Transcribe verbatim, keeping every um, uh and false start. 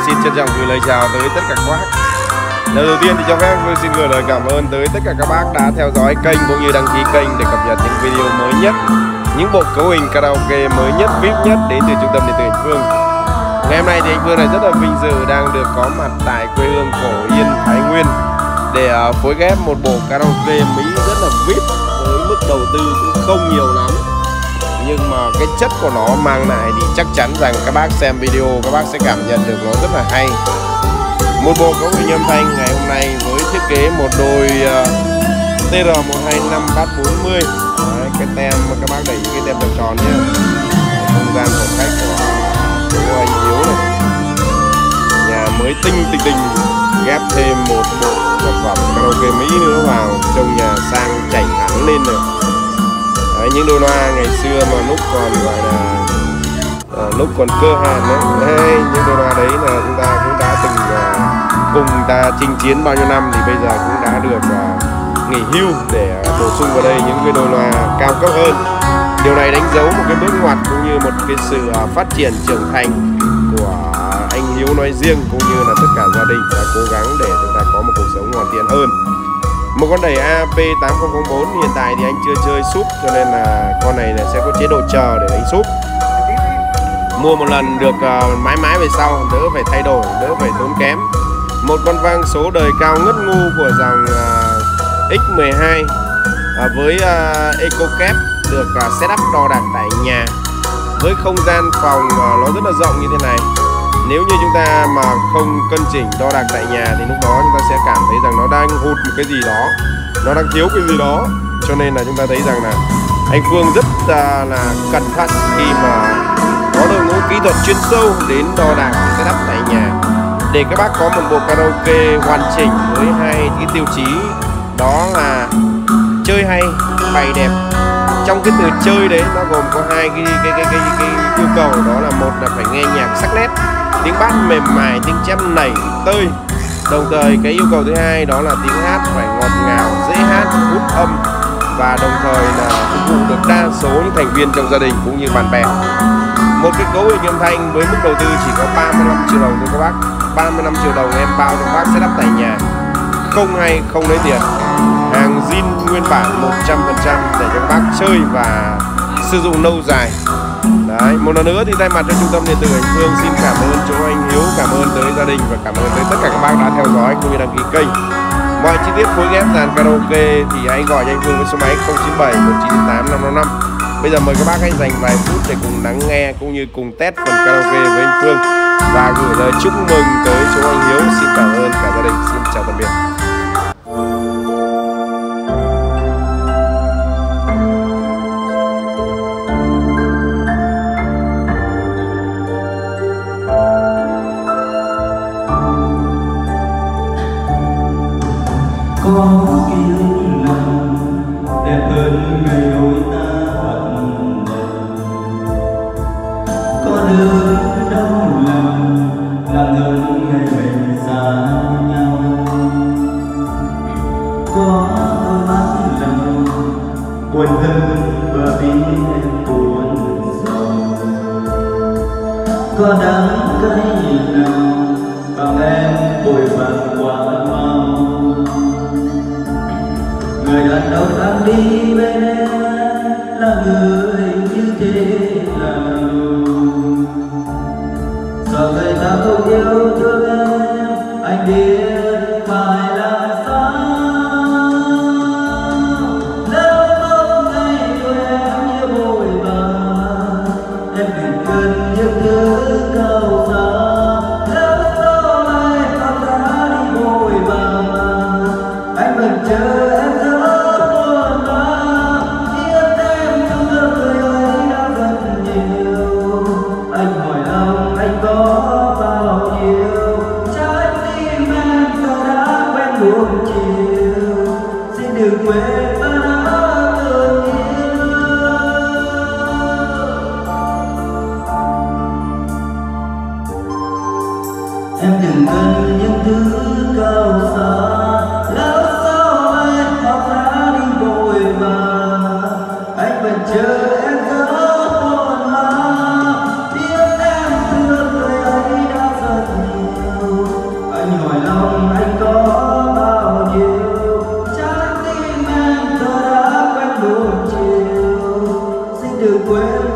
xin trân trọng gửi lời chào tới tất cả các bác. Lần đầu tiên thì cho phép Phương xin gửi lời cảm ơn tới tất cả các bác đã theo dõi kênh cũng như đăng ký kênh để cập nhật những video mới nhất, những bộ cấu hình karaoke mới nhất, vê i pê nhất đến từ trung tâm điện tử Anh Phương. Ngày hôm nay thì anh Phương này rất là vinh dự đang được có mặt tại quê hương Phổ Yên, Thái Nguyên để uh, phối ghép một bộ karaoke Mỹ rất là vê i pê với mức đầu tư cũng không nhiều lắm, nhưng mà cái chất của nó mang lại thì chắc chắn rằng các bác xem video các bác sẽ cảm nhận được nó rất là hay. Một bộ cấu hình âm thanh ngày hôm nay với thiết kế một đôi uh, T R một hai năm Bass bốn mươi. Đấy, cái tem mà các bác đẩy những cái tem tròn tròn nhé. Không gian phòng khách của, của anh Hiếu này, nhà mới tinh tinh tinh, ghép thêm một bộ vật phẩm karaoke Mỹ nữa vào, trong nhà sang chảnh hẳn lên rồi. Đấy, những đôi loa ngày xưa mà lúc còn gọi là uh, lúc còn cơ hàn đấy, đấy, những đôi loa đấy là chúng ta cũng đã từng uh, cùng ta chinh chiến bao nhiêu năm, thì bây giờ cũng đã được uh, nghỉ hưu để uh, bổ sung vào đây những cái đôi loa cao cấp hơn. Điều này đánh dấu một cái bước ngoặt cũng như một cái sự uh, phát triển trưởng thành của anh Hiếu nói riêng cũng như là tất cả gia đình đã cố gắng để chúng ta có một cuộc sống hoàn thiện hơn. Một con đẩy A P tám không không bốn hiện tại thì anh chưa chơi súp, cho nên là con này sẽ có chế độ chờ để đánh súp. Mua một lần được uh, mãi mãi về sau, đỡ phải thay đổi, đỡ phải tốn kém. Một con vang số đời cao ngất ngu của dòng uh, X mười hai uh, với uh, EcoCap được uh, setup đo đạc tại nhà với không gian phòng uh, nó rất là rộng như thế này. Nếu như chúng ta mà không cân chỉnh đo đạc tại nhà thì lúc đó chúng ta sẽ cảm thấy rằng nó đang hụt một cái gì đó, nó đang thiếu cái gì đó. Cho nên là chúng ta thấy rằng là anh Phương rất uh, là cẩn thận khi mà có đội ngũ kỹ thuật chuyên sâu đến đo đạc setup tại nhà để các bác có một bộ karaoke hoàn chỉnh với hai cái tiêu chí, đó là chơi hay, bày đẹp. Trong cái từ chơi đấy nó gồm có hai cái cái cái cái, cái, cái yêu cầu, đó là một là phải nghe nhạc sắc nét, tiếng bass mềm mại, tiếng chép nảy tơi. Đồng thời cái yêu cầu thứ hai đó là tiếng hát phải ngọt ngào, dễ hát, hút âm, và đồng thời là phục vụ được đa số những thành viên trong gia đình cũng như bạn bè. Một cái cấu hình âm thanh với mức đầu tư chỉ có ba mươi lăm triệu đồng thôi các bác. ba mươi lăm triệu đồng em bao cho các bác setup tại nhà, không hay không lấy tiền, hàng zin nguyên bản một trăm phần trăm để cho các bác chơi và sử dụng lâu dài. Đấy, một lần nữa thì thay mặt cho trung tâm điện tử Anh Phương xin cảm ơn chỗ anh Hiếu, cảm ơn tới gia đình và cảm ơn tới tất cả các bác đã theo dõi cũng như đăng ký kênh. Mọi chi tiết phối ghép dàn karaoke thì hãy gọi cho anh Phương với số máy không chín bảy một chín tám năm năm năm. Bây giờ mời các bác hãy dành vài phút để cùng lắng nghe cũng như cùng test phần karaoke với anh Phương và gửi lời chúc mừng tới chỗ anh Hiếu. Xin cảm ơn cả gia đình, xin chào tạm biệt. Có kiêu lòng đẹp hơn ngày đôi ta hận đầu, có đớn đau lòng nặng hơn ngày mình xa nhau, có đôi mắt lòng buồn hơn và biết em buồn giàu, có đắng cay nào bằng em vội vàng qua mau. Người đàn ông đang đi bên em là người như thế nào? Sợ người ta không yêu thương em, anh biết phải làm sao? Nếu không ngày đôi em như vội vàng, em đừng cần những thứ cao xa. Nếu sau này ta đã đi vội vàng, anh vẫn chờ em. Anh hỏi lòng anh có bao nhiêu trái tim em quên